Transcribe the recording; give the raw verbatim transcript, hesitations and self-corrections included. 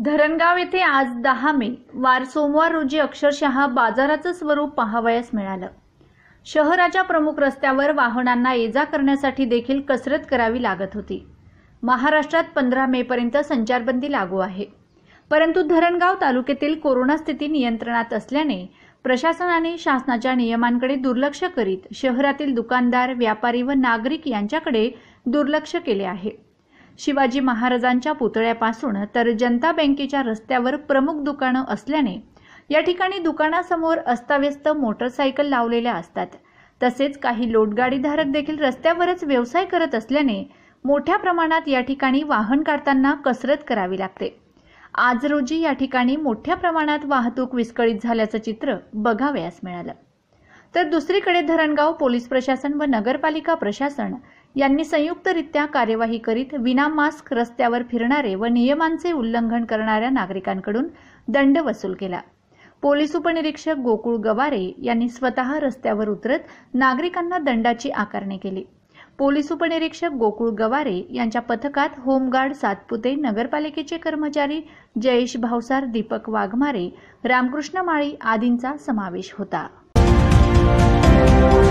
धरणगाव येथे आज दहा मे वार सोमवार रोजी अक्षरशः बाजाराचं स्वरूप पाहावयास मिळालं। शहराच्या प्रमुख रस्त्यावर वाहनांना ये-जा करण्यासाठी देखील कसरत करावी लागत होती। महाराष्ट्रात पंधरा मे पर्यंत संचारबंदी लागू आहे, परंतु धरणगाव तालुक्यातील कोरोना स्थिती नियंत्रणात असल्याने प्रशासनाने शासनाच्या नियमांकडे दुर्लक्ष करीत शहरातील दुकानदार, व्यापारी व नागरिक यांच्याकडे दुर्लक्ष केले आहे। शिवाजी महाराजांच्या पुतळ्यापासून तर जनता बँकेच्या रस्त्यावर प्रमुख दुकानं असल्याने या ठिकाणी दुकानासमोर अस्ताव्यस्त मोटरसायकल लावलेल्या असतात। तसेच काही लोटगाडीधारक देखील रस्त्यावरच व्यवसाय करत असल्याने मोठ्या प्रमाणात या ठिकाणी वाहन काढताना कसरत करावी लागते। आज रोजी या ठिकाणी मोठ्या प्रमाणात वाहतूक विस्कळीत झाल्याचं चित्र बघावयास मिळालं। तर दुसरीकडे धरणगाव पोलीस प्रशासन व नगरपालिका प्रशासन यांनी संयुक्तरित्या कार्यवाही करीत विना मास्क रस्त्यावर फिरणारे व नियमांचे उल्लंघन करणाऱ्या नागरिकांकडून दंड वसूल केला। पोलीस उपनिरीक्षक गोकुळ गवारे यांनी स्वतः रस्त्यावर उतरत नागरिकांना दंडाची आकारणी केली। पोलीस उपनिरीक्षक गोकुळ गवारे यांच्या पथकात होमगार्ड सातपुते, नगरपालिकेचे कर्मचारी जयेश भावसार, दीपक वाघमारे, रामकृष्ण माळी आदींचा समावेश होता।